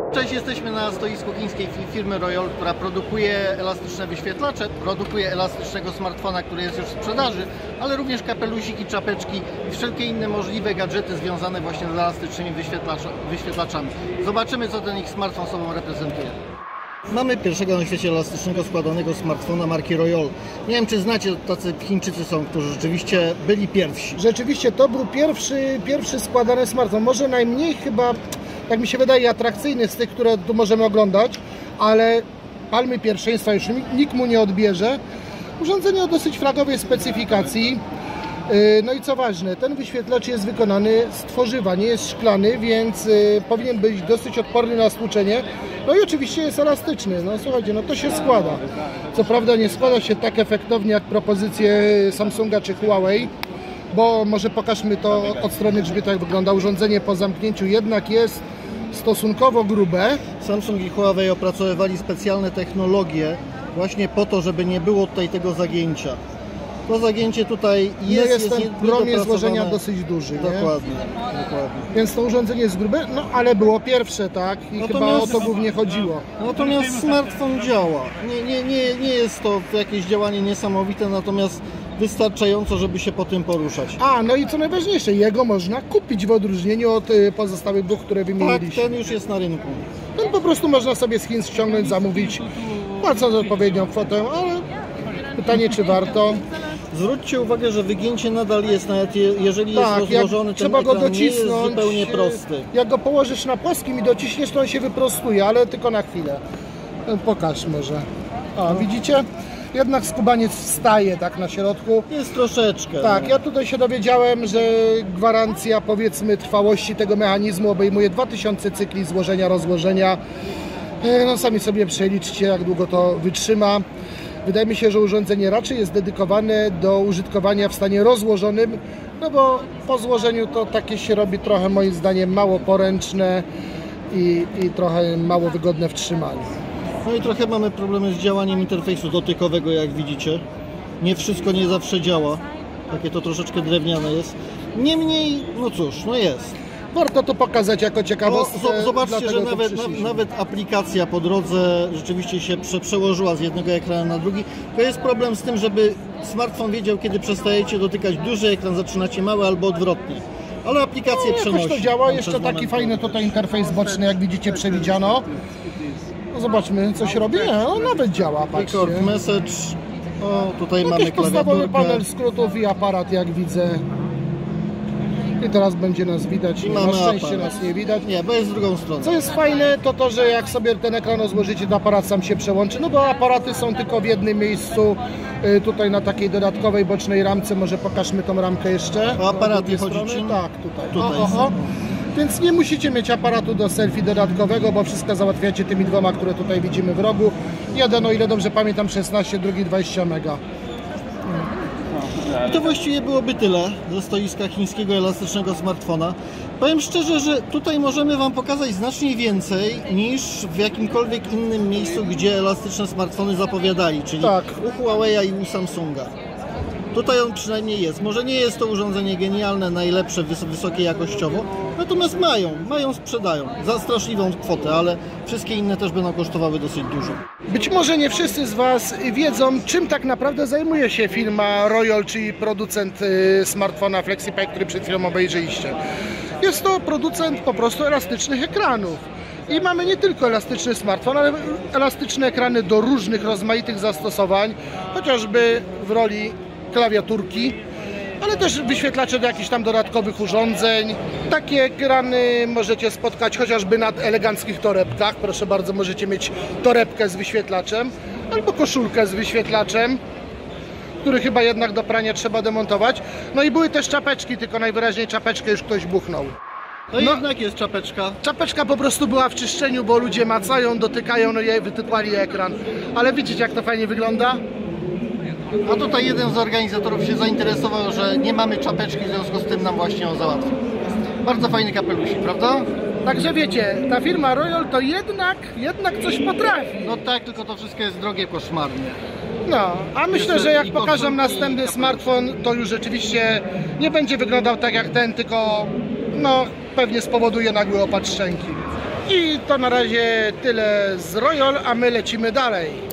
Cześć, jesteśmy na stoisku chińskiej firmy Royol, która produkuje elastyczne wyświetlacze, produkuje elastycznego smartfona, który jest już w sprzedaży, ale również kapelusiki, czapeczki i wszelkie inne możliwe gadżety związane właśnie z elastycznymi wyświetlaczami. Zobaczymy, co ten ich smartfon sobą reprezentuje. Mamy pierwszego na świecie elastycznego składanego smartfona marki Royol. Nie wiem, czy znacie, tacy Chińczycy są, którzy rzeczywiście byli pierwsi. Rzeczywiście to był pierwszy składany smartfon, może najmniej chyba, tak mi się wydaje, atrakcyjny z tych, które tu możemy oglądać, ale palmy pierwszeństwa już nikt mu nie odbierze. Urządzenie o dosyć flagowej specyfikacji. No i co ważne, ten wyświetlacz jest wykonany z tworzywa, nie jest szklany, więc powinien być dosyć odporny na stłuczenie. No i oczywiście jest elastyczny. No słuchajcie, no to się składa. Co prawda nie składa się tak efektownie jak propozycje Samsunga czy Huawei, bo może pokażmy to od strony grzbietu, jak wygląda urządzenie po zamknięciu, jednak jest stosunkowo grube. Samsung i Huawei opracowywali specjalne technologie właśnie po to, żeby nie było tutaj tego zagięcia. To zagięcie tutaj jest ten promień złożenia dosyć duży. Dokładnie. Więc to urządzenie jest grube, no ale było pierwsze, tak? I chyba o to głównie chodziło. Natomiast smartfon działa. Nie jest to jakieś działanie niesamowite, natomiast wystarczająco, żeby się po tym poruszać. No i co najważniejsze, jego można kupić w odróżnieniu od pozostałych dwóch, które wymieniliśmy. Tak, ten już jest na rynku. Ten po prostu można sobie z Chin ściągnąć, zamówić, płacąc odpowiednią kwotę, ale pytanie, czy warto. Zwróćcie uwagę, że wygięcie nadal jest, nawet jeżeli jest rozłożony, ten trzeba go docisnąć, nie jest zupełnie prosty. Jak go położysz na płaskim i dociśniesz, to on się wyprostuje, ale tylko na chwilę. Pokaż może. Widzicie? Jednak skubaniec wstaje tak na środku. Jest troszeczkę. Tak, ja tutaj się dowiedziałem, że gwarancja, powiedzmy, trwałości tego mechanizmu obejmuje 2000 cykli złożenia, rozłożenia. No sami sobie przeliczcie, jak długo to wytrzyma. Wydaje mi się, że urządzenie raczej jest dedykowane do użytkowania w stanie rozłożonym, no bo po złożeniu to takie się robi trochę, moim zdaniem, mało poręczne i trochę mało wygodne w trzymaniu. No i trochę mamy problemy z działaniem interfejsu dotykowego, jak widzicie. Nie wszystko nie zawsze działa. Takie to troszeczkę drewniane jest. Niemniej, no cóż, no jest. Warto to pokazać jako ciekawostkę. Zobaczcie, że nawet aplikacja po drodze rzeczywiście się przełożyła z jednego ekranu na drugi. To jest problem z tym, żeby smartfon wiedział, kiedy przestajecie dotykać duży ekran, zaczynacie mały albo odwrotnie. Ale aplikację przenosi. To działa. Jeszcze taki fajny tutaj interfejs boczny, jak widzicie, przewidziano. No zobaczmy, co się robi. On nawet działa, patrzcie. Record message. Tutaj mamy podstawowy panel skrótów i aparat, jak widzę. I teraz będzie nas widać. I na szczęście nas nie widać. Nie, bo jest z drugą stroną. Co jest fajne, to że jak sobie ten ekran rozłożycie, to aparat sam się przełączy. No bo aparaty są tylko w jednym miejscu. Tutaj na takiej dodatkowej bocznej ramce. Może pokażmy tą ramkę jeszcze. O aparaty chodzicie? Tak, tutaj. Więc nie musicie mieć aparatu do selfie dodatkowego, bo wszystko załatwiacie tymi dwoma, które tutaj widzimy w rogu. Jeden, o ile dobrze pamiętam, 16, drugi 20 mega. I to właściwie byłoby tyle ze stoiska chińskiego elastycznego smartfona. Powiem szczerze, że tutaj możemy Wam pokazać znacznie więcej niż w jakimkolwiek innym miejscu, gdzie elastyczne smartfony zapowiadali, czyli u Huawei'a i u Samsunga. Tutaj on przynajmniej jest. Może nie jest to urządzenie genialne, najlepsze, wysokie jakościowo, natomiast sprzedają za straszliwą kwotę, ale wszystkie inne też będą kosztowały dosyć dużo. Być może nie wszyscy z Was wiedzą, czym tak naprawdę zajmuje się firma Royol, czyli producent smartfona FlexiPay, który przed chwilą obejrzeliście. Jest to producent po prostu elastycznych ekranów. I mamy nie tylko elastyczny smartfon, ale elastyczne ekrany do różnych rozmaitych zastosowań, chociażby w roli klawiaturki, ale też wyświetlacze do jakichś tam dodatkowych urządzeń. Takie ekrany możecie spotkać chociażby na eleganckich torebkach. Proszę bardzo, możecie mieć torebkę z wyświetlaczem albo koszulkę z wyświetlaczem, który chyba jednak do prania trzeba demontować. No i były też czapeczki, tylko najwyraźniej czapeczkę już ktoś buchnął. No jednak jest czapeczka. Czapeczka po prostu była w czyszczeniu, bo ludzie macają, dotykają, no i wytypali ekran. Ale widzicie, jak to fajnie wygląda? A tutaj jeden z organizatorów się zainteresował, że nie mamy czapeczki, w związku z tym nam właśnie ją załatwił. Bardzo fajny kapelusik, prawda? Także wiecie, ta firma Royol to jednak coś potrafi. No tak, tylko to wszystko jest drogie koszmarnie. No, a myślę, że jak pokażę następny smartfon, to już rzeczywiście nie będzie wyglądał tak jak ten, tylko no pewnie spowoduje nagły opad szczęki. I to na razie tyle z Royal, a my lecimy dalej.